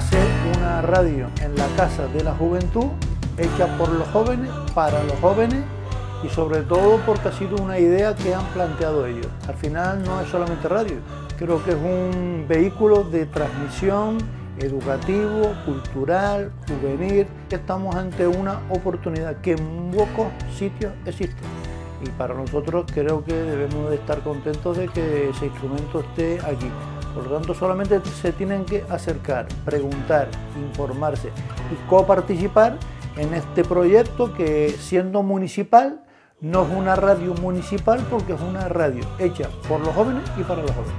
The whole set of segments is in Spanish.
nace una radio en la Casa de la Juventud, hecha por los jóvenes, para los jóvenes, y sobre todo porque ha sido una idea que han planteado ellos. Al final no es solamente radio, creo que es un vehículo de transmisión educativo, cultural, juvenil. Estamos ante una oportunidad que en pocos sitios existe. Y para nosotros creo que debemos de estar contentos de que ese instrumento esté aquí. Por lo tanto, solamente se tienen que acercar, preguntar, informarse y coparticipar en este proyecto que, siendo municipal, no es una radio municipal porque es una radio hecha por los jóvenes y para los jóvenes.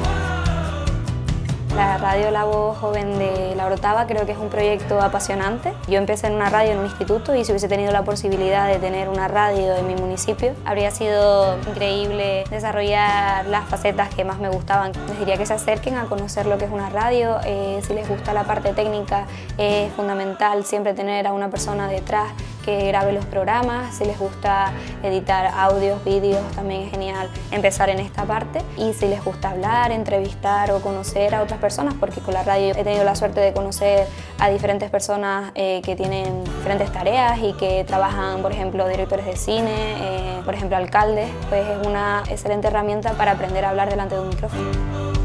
La radio La Voz Joven de La Orotava creo que es un proyecto apasionante. Yo empecé en una radio en un instituto y si hubiese tenido la posibilidad de tener una radio en mi municipio, habría sido increíble desarrollar las facetas que más me gustaban. Les diría que se acerquen a conocer lo que es una radio. Si les gusta la parte técnica, es fundamental siempre tener a una persona detrás que grabe los programas. Si les gusta editar audios, vídeos, también es genial empezar en esta parte. Y si les gusta hablar, entrevistar o conocer a otras personas, porque con la radio he tenido la suerte de conocer a diferentes personas que tienen diferentes tareas y que trabajan, por ejemplo, directores de cine, por ejemplo, alcaldes, pues es una excelente herramienta para aprender a hablar delante de un micrófono.